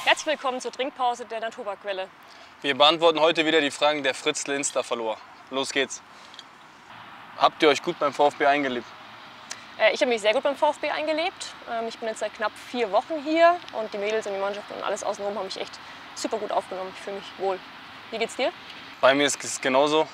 Herzlich willkommen zur Trinkpause der Naturpark-Quelle. Wir beantworten heute wieder die Fragen der Fritzle Insta-Follower. Los geht's. Habt ihr euch gut beim VfB eingelebt? Ich habe mich sehr gut beim VfB eingelebt. Ich bin jetzt seit knapp 4 Wochen hier und die Mädels und die Mannschaft und alles außenrum haben mich echt super gut aufgenommen. Ich fühle mich wohl. Wie geht's dir? Bei mir ist es genauso.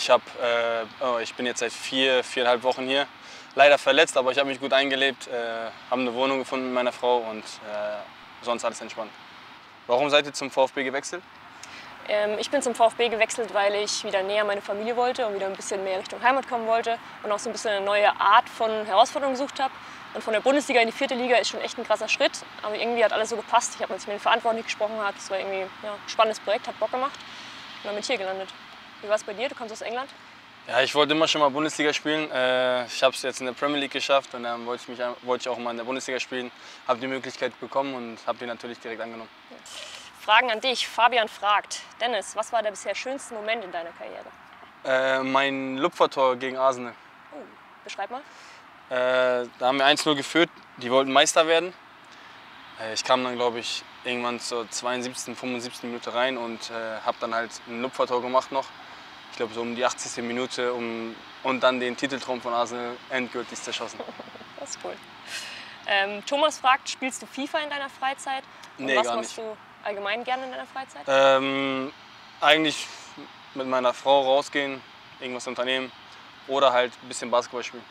Ich bin jetzt seit 4,5 Wochen hier. Leider verletzt, aber ich habe mich gut eingelebt, habe eine Wohnung gefunden mit meiner Frau und sonst alles entspannt. Warum seid ihr zum VfB gewechselt? Ich bin zum VfB gewechselt, weil ich wieder näher an meine Familie wollte und wieder ein bisschen mehr Richtung Heimat kommen wollte und auch so ein bisschen eine neue Art von Herausforderung gesucht habe. Und von der Bundesliga in die 4. Liga ist schon echt ein krasser Schritt, aber irgendwie hat alles so gepasst. Ich habe, als ich mit den Verantwortlichen gesprochen habe, das war irgendwie ein spannendes Projekt, hat Bock gemacht und dann bin ich hier gelandet. Wie war es bei dir? Du kommst aus England? Ja, ich wollte immer schon mal Bundesliga spielen. Ich habe es jetzt in der Premier League geschafft und dann wollte ich auch mal in der Bundesliga spielen. Habe die Möglichkeit bekommen und habe die natürlich direkt angenommen. Ja. Fragen an dich. Fabian fragt, Dennis, was war der bisher schönste Moment in deiner Karriere? Mein Lupfertor gegen Arsenal. Oh, beschreib mal. Da haben wir 1:0 geführt, die wollten Meister werden. Ich kam dann, glaube ich, irgendwann zur 72., 75. Minute rein und habe dann halt ein Lupfertor gemacht noch. Ich glaube so um die 80. Minute und dann den Titeltraum von Arsenal endgültig zerschossen. Das ist cool. Thomas fragt, spielst du FIFA in deiner Freizeit? Und nee, was gar machst nicht. du allgemein gerne in deiner Freizeit? Eigentlich mit meiner Frau rausgehen, irgendwas unternehmen oder halt ein bisschen Basketball spielen.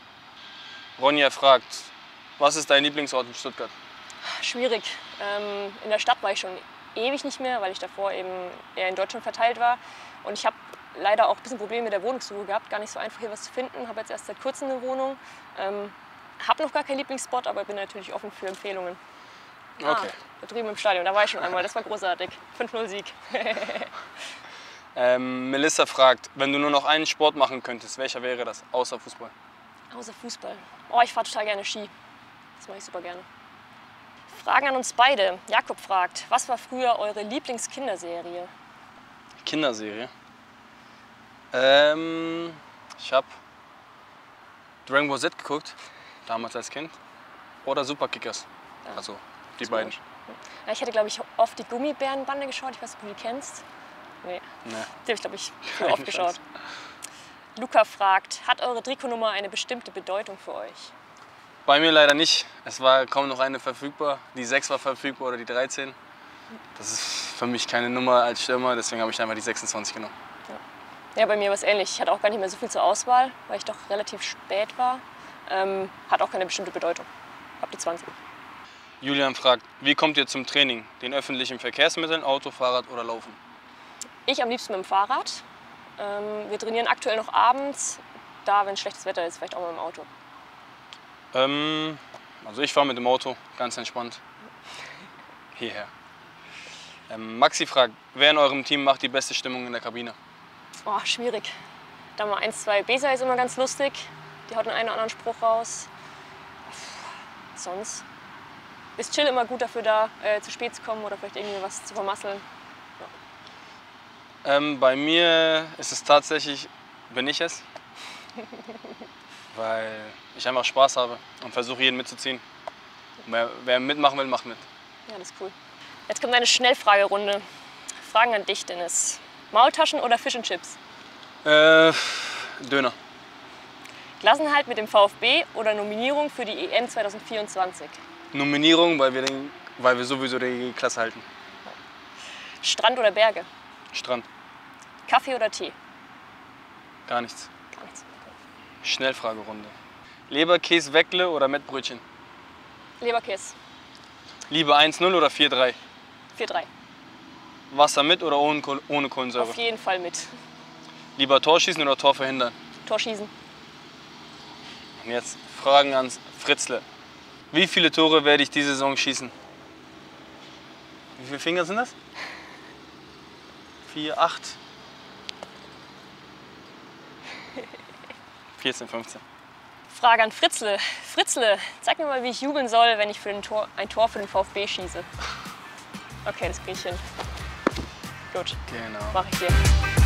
Ronja fragt, was ist dein Lieblingsort in Stuttgart? Schwierig. In der Stadt war ich schon ewig nicht mehr, weil ich davor eben eher in Deutschland verteilt war. Und ich habe leider auch ein bisschen Probleme mit der Wohnungssuche gehabt. Gar nicht so einfach hier was zu finden. Habe jetzt erst seit kurzem eine Wohnung. Habe noch gar keinen Lieblingsspot, aber bin natürlich offen für Empfehlungen. Okay. Da drüben im Stadion, da war ich schon einmal. Das war großartig. 5:0 Sieg. Melissa fragt, wenn du nur noch einen Sport machen könntest, welcher wäre das, außer Fußball? Außer Fußball. Oh, ich fahre total gerne Ski. Das mache ich super gerne. Fragen an uns beide. Jakob fragt, was war früher eure Lieblingskinderserie? Kinderserie? Ich habe Dragon Ball Z geguckt, damals als Kind. Oder Superkickers. Ja, also die beiden. Ja, ich hätte, glaube ich, oft die Gummibärenbande geschaut. Ich weiß nicht, ob du die kennst. Nee. Die habe ich, glaube ich, viel oft geschaut. Luca fragt, hat eure Trikotnummer eine bestimmte Bedeutung für euch? Bei mir leider nicht. Es war kaum noch eine verfügbar. Die 6 war verfügbar oder die 13. Das ist für mich keine Nummer als Stürmer, deswegen habe ich einfach die 26 genommen. Ja, bei mir war es ähnlich. Ich hatte auch gar nicht mehr so viel zur Auswahl, weil ich doch relativ spät war. Hat auch keine bestimmte Bedeutung. Hab die 20. Julian fragt, wie kommt ihr zum Training? Den öffentlichen Verkehrsmitteln, Auto, Fahrrad oder Laufen? Ich am liebsten mit dem Fahrrad. Wir trainieren aktuell noch abends. Da, wenn schlechtes Wetter ist, vielleicht auch mal im Auto. Also ich fahre mit dem Auto, ganz entspannt. Hierher. Maxi fragt, wer in eurem Team macht die beste Stimmung in der Kabine? Oh, schwierig. Da mal 1, 2 Besa ist immer ganz lustig. Die haut den einen oder anderen Spruch raus. Sonst ist Chill immer gut dafür da, zu spät zu kommen oder vielleicht irgendwie was zu vermasseln. Ja. Bei mir ist es tatsächlich, bin ich es. Weil ich einfach Spaß habe und versuche, jeden mitzuziehen. Und wer mitmachen will, macht mit. Ja, das ist cool. Jetzt kommt eine Schnellfragerunde. Fragen an dich, Dennis. Maultaschen oder Fish and Chips? Döner. Klassenhalt mit dem VfB oder Nominierung für die EM 2024? Nominierung, weil wir sowieso die Klasse halten. Strand oder Berge? Strand. Kaffee oder Tee? Gar nichts. Gar nichts. Schnellfragerunde. Leberkäse, Weckle oder Mettbrötchen? Leberkäse. Lieber 1:0 oder 4:3? 4:3. Wasser mit oder ohne Kohlensäure? Auf jeden Fall mit. Lieber Tor schießen oder Tor verhindern? Tor schießen. Und jetzt Fragen an Fritzle. Wie viele Tore werde ich diese Saison schießen? Wie viele Finger sind das? 4, 8. 14, 15. Frage an Fritzle. Fritzle, zeig mir mal, wie ich jubeln soll, wenn ich ein Tor für den VfB schieße. Okay, das kriege ich hin. Gut, Genau. mache ich dir.